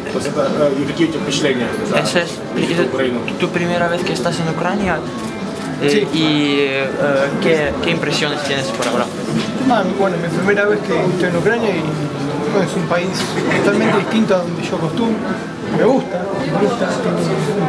Pues ¿y какие у тебя впечатления Esa es tu primera vez que estás en Ucrania y ¿qué impresiones tienes por ahora? Bueno, mi primera vez que estoy en Ucrania y bueno, es un país totalmente distinto a donde yo acostumbro. Me gusta, tiene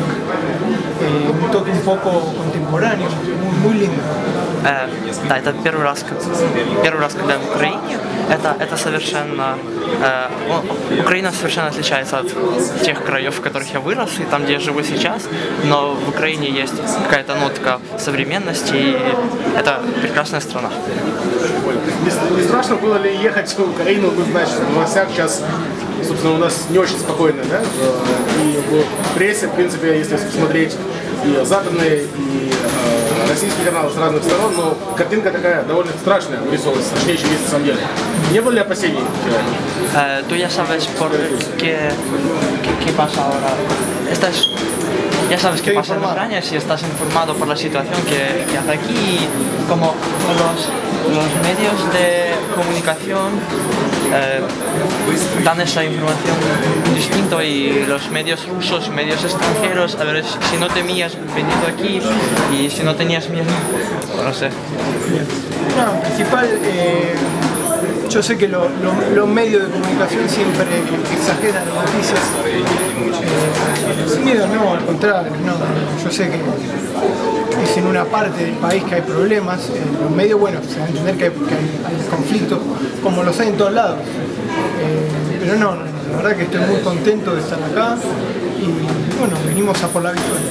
un toque un poco contemporáneo, muy lindo. Да, это первый раз, когда я в Украине. Это совершенно... Украина совершенно отличается от тех краев, в которых я вырос, и там, где я живу сейчас, но в Украине есть какая-то нотка современности, и это прекрасная страна. Не страшно было ли ехать в Украину, вы знаете, в новостях сейчас, собственно, у нас не очень спокойно, да? И в прессе, в принципе, если посмотреть и западные, и российские каналы с разных сторон, но картинка такая довольно страшная вырисовывается, страшнее, чем есть на самом деле. Не было ли опасений? Tú ya sabes por qué pasa ahora. Ya sabes qué pasa en Ucrania, si estás informado por la situación que hace aquí, como los medios de comunicación dan esa información distinta y los medios rusos, medios extranjeros, a ver si no temías venido aquí y si no tenías miedo, no sé. No, principal, yo sé que los medios de comunicación siempre exageran las noticias. Sin miedo, no, al contrario, no. Yo sé que es en una parte del país que hay problemas. Los medios, bueno, se va a entender que hay conflictos, como los hay en todos lados. Pero no, la verdad que estoy muy contento de estar acá y bueno, venimos a por la victoria.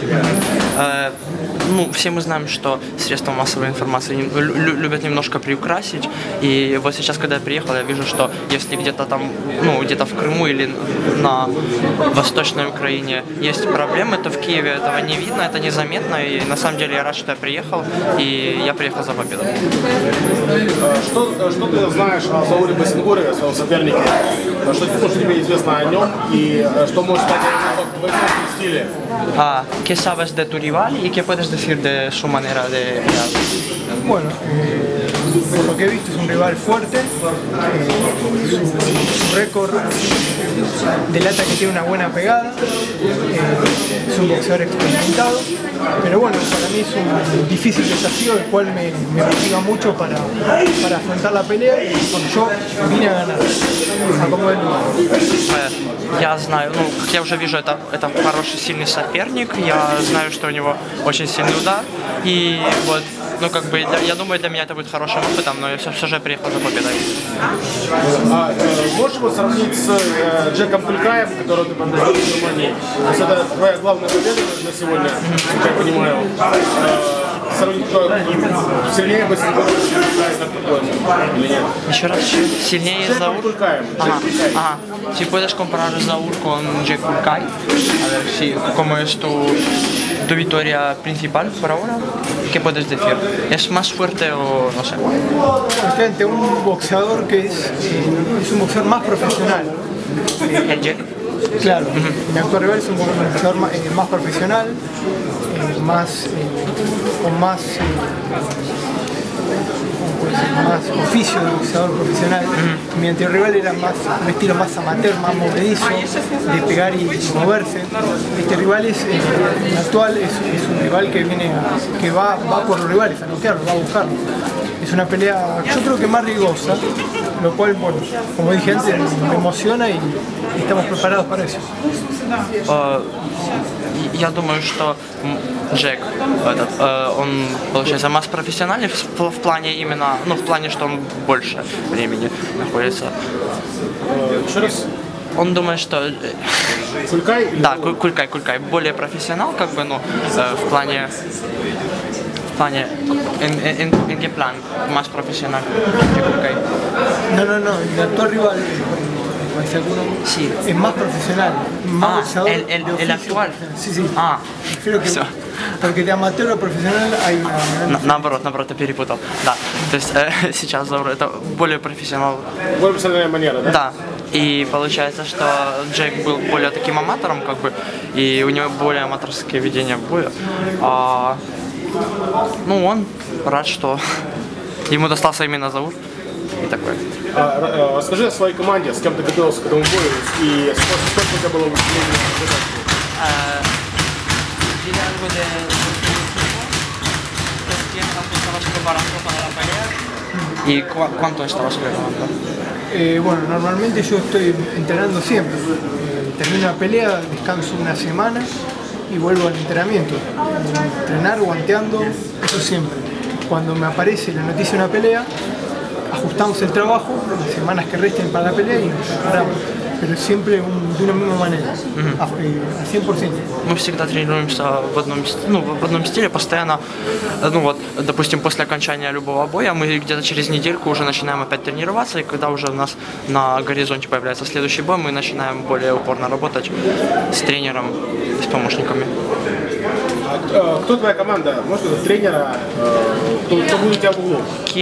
Ну, все мы знаем, что средства массовой информации любят немножко приукрасить. И вот сейчас, когда я приехал, я вижу, что если где-то там, ну, где-то в Крыму или на Восточной Украине есть проблемы, то в Киеве этого не видно, это незаметно. И на самом деле я рад, что я приехал, и я приехал за победой. Что ты знаешь о Зауле Басингуре, о своем сопернике? Что тебе известно о нем и что может стать в этом стиле? ¿Qué sabes de tu rival y qué puedes decir de su manera de pelear? Bueno, por lo que he visto es un rival fuerte, su récord delata que tiene una buena pegada, es un boxeador experimentado, pero bueno, para mí es un difícil desafío el cual me motiva mucho para afrontar la pelea y bueno, yo vine a ganar, a como es lugar. Я знаю, ну, как я уже вижу, это хороший, сильный соперник, я знаю, что у него очень сильный удар, и вот, ну, как бы, я думаю, для меня это будет хорошим опытом, но я все же приехал за победой. Можешь его сравнить с Джеком Кулькаем, которого ты поддержал в Германии? То есть это твоя главная победа на сегодня, как я понимаю. Сравнить, кто сильнее Басингура, или нет? Еще раз, сильнее Zaur? Ajá. Si puedes comparar Zaur con Jack Culcay, a ver si, cómo es tu victoria principal por ahora, ¿qué puedes decir? ¿Es más fuerte o no sé? Frente a un boxeador que es un boxeador más profesional. ¿El Jack? Claro, mi actual rival es un boxeador más profesional, con más oficio de boxeador profesional. Mi anterior rival era un estilo más amateur, más movedizo, de pegar y moverse. Este rival el actual es un rival que va por los rivales, a noquearlo, va a buscarlo. Es una pelea, yo creo que más riesgosa, lo cual, bueno, como dije antes, me emociona y estamos preparados para eso. Я думаю, что Джек, он, получается, más профессиональный в плане именно, ну, в плане, что он больше времени находится. Еще раз? Он думает, что... Кулькай? Да, Кулькай, более профессионал, как бы, ну, в плане... ¿En qué plan? Más profesional que Kулькай. No, el actual rival, sí, es más profesional, más boxeador. El actual. Sí. Creo que, porque de amateur a profesional hay una... Наоборот, ты перепутал. Да, то есть сейчас Zaur это более профессионал. Более профессиональная манера, да? Да. И получается, что Джек был более таким аматором, как бы, и у него более аматорское ведение боя. Ну, он рад, что ему достался именно Zaur. и такое. Расскажи о своей команде, с кем ты готовился к этому бою и сколько у тебя было выступлений? Diré algo de tiempo que estabas preparando para la pelea y cuánto estabas preparando. Bueno, normalmente yo estoy entrenando siempre. Termino la pelea, descanso una semana y vuelvo al entrenamiento. Entrenar, guanteando, eso siempre. Cuando me aparece la noticia de una pelea, ajustamos el trabajo, las semanas que resten para la pelea y nos preparamos. Pero siempre de una misma manera, al 100%. Мы всегда тренируемся в одном стиле, постоянно, ну вот, допустим, после окончания любого боя мы где-то через недельку уже начинаем опять тренироваться, и когда уже у нас на горизонте появляется следующий бой, мы начинаем более упорно работать с тренером и с помощниками. Кто твоя команда? Может, тренера? Кто будет у тебя в углу?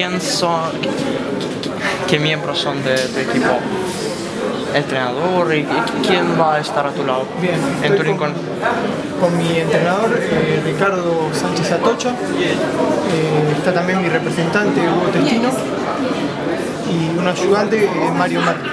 ¿Qué miembros son de tu equipo? El entrenador y quién va a estar a tu lado. Bien, en tu rincón. Con mi entrenador Ricardo Sánchez Atocha, está también mi representante Hugo Testino y un ayudante Mario Martí.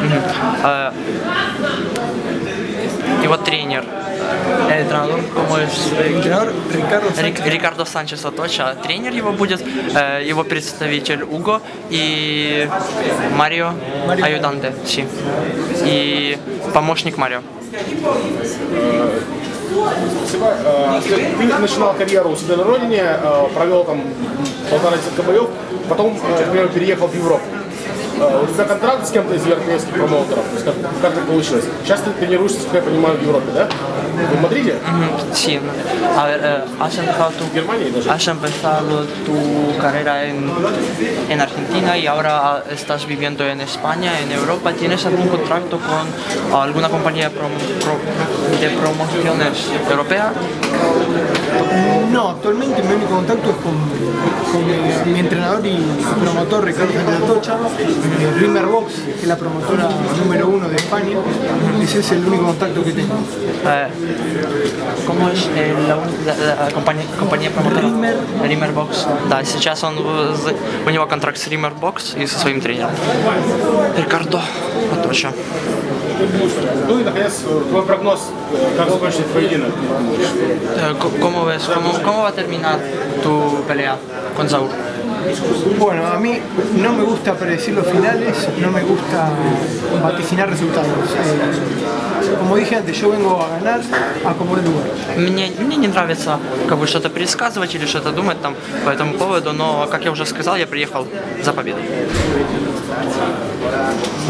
Его тренер. El entrenador, ¿cómo es? El entrenador Ricardo Sánchez Atocha, тренер его будет, его представитель Уго и Марио Аюданте, sí. И помощник Марио. Спасибо. Ты начинал карьеру у себя на родине, провел там 1,5 боев, потом, например, переехал в Европу. У тебя контракт с кем-то из европейских промоутеров? Как так получилось? Сейчас ты тренируешься, как я понимаю, в Европе, да? ¿En Madrid? Sí. A ver, has empezado tu carrera en Argentina y ahora estás viviendo en España, en Europa. ¿Tienes algún contrato con alguna compañía de promociones europea? No, actualmente mi único contacto es con mi entrenador y promotor Ricardo Sánchez Atocha, Rimmer Box, que es la promotora número 1 de España. Ese es el único contacto que tengo. ¿Cómo es la compañía promotora? Rimmer Box. Да, сейчас у него контракт с Rimmer Box и со своим тренером. Ricardo Atocha. Ну и, наконец, твой прогноз, как закончится поединок? ¿Cómo va a terminar tu pelea con Saúl? Bueno, a mí no me gusta predecir los finales, no me gusta vaticinar resultados. Como dije antes, yo vengo a ganar, a como el lugar. Мне не нравится что-то предсказывать или что-то думать там по этому поводу, но, как я уже сказал, я приехал за победой.